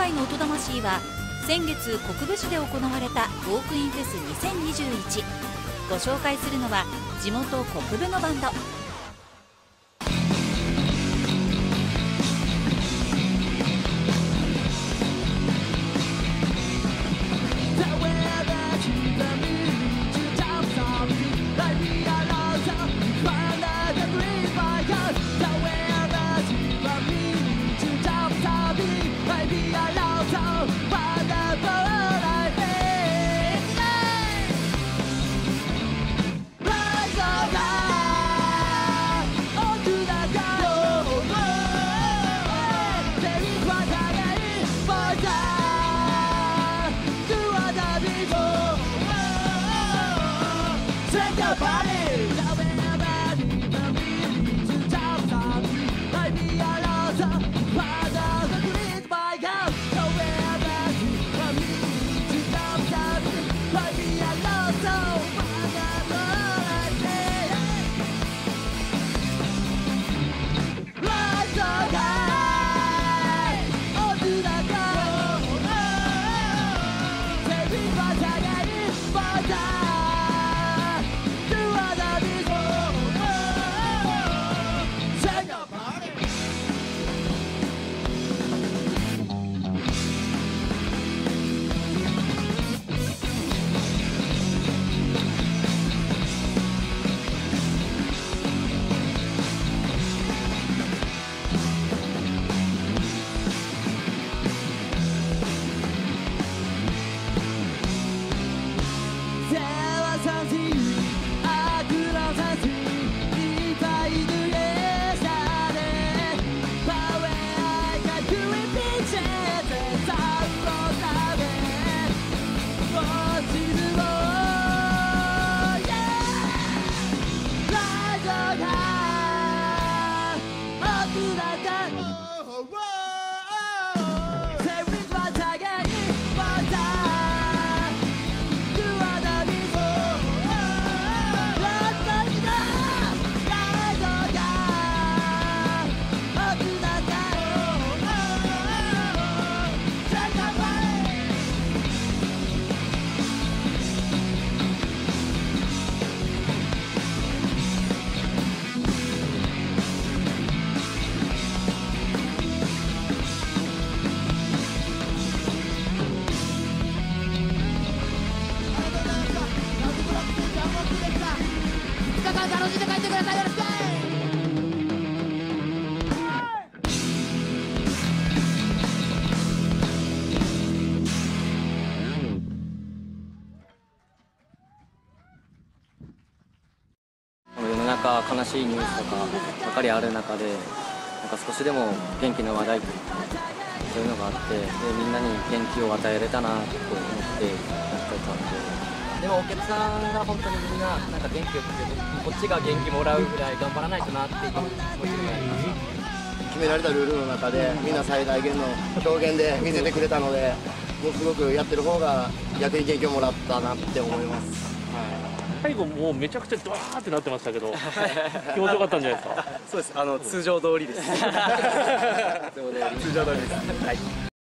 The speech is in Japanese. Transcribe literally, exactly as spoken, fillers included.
回の音魂は先月国分寺で行われたウォークインフェスにせんにじゅういち。ご紹介するのは地元国分のバンド。 楽しんで帰ってください。よろしく。 世の中悲しいニュースとかばかりある中で、なんか少しでも元気な話題とかそういうのがあって、でみんなに元気を与えれたなと思ってやってたんで。 でもお客さんが本当にみんななんか元気をくれて、こっちが元気もらうぐらい頑張らないとなっていう気持ちになります。 決められたルールの中でみんな最大限の表現で見せてくれたので、もうすごくやってる方が逆に元気をもらったなって思います。 最後もうめちゃくちゃドワーってなってましたけど気持ちよかったんじゃないですか。 そうです、あの通常通りです。通常通りです。はい。